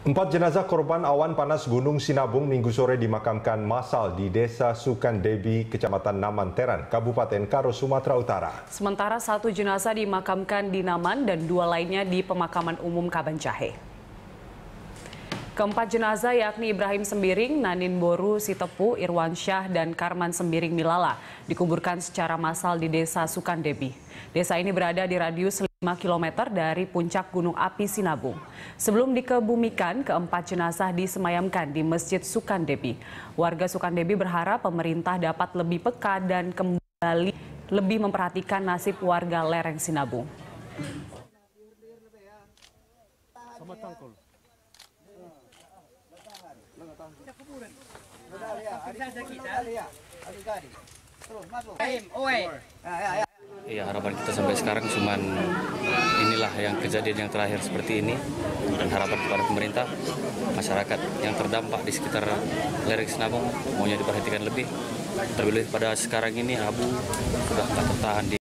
4 jenazah korban awan panas Gunung Sinabung Minggu sore dimakamkan massal di Desa Sukandebi, Kecamatan Naman Teran, Kabupaten Karo, Sumatera Utara. Sementara 1 jenazah dimakamkan di Naman dan 2 lainnya di Pemakaman Umum Kabanjahe. Keempat jenazah yakni Ibrahim Sembiring, Nanin Boru Sitepu, Irwan Syah, dan Karman Sembiring Milala dikuburkan secara massal di Desa Sukandebi. Desa ini berada di radius 5 km dari puncak Gunung Api Sinabung. Sebelum dikebumikan, keempat jenazah disemayamkan di Masjid Sukandebi. Warga Sukandebi berharap pemerintah dapat lebih peka dan kembali lebih memperhatikan nasib warga lereng Sinabung. Ya, harapan kita sampai sekarang cuman inilah yang kejadian yang terakhir seperti ini, dan harapan kepada pemerintah, masyarakat yang terdampak di sekitar lereng Sinabung maunya diperhatikan lebih, terlebih pada sekarang ini abu sudah tak tertahan di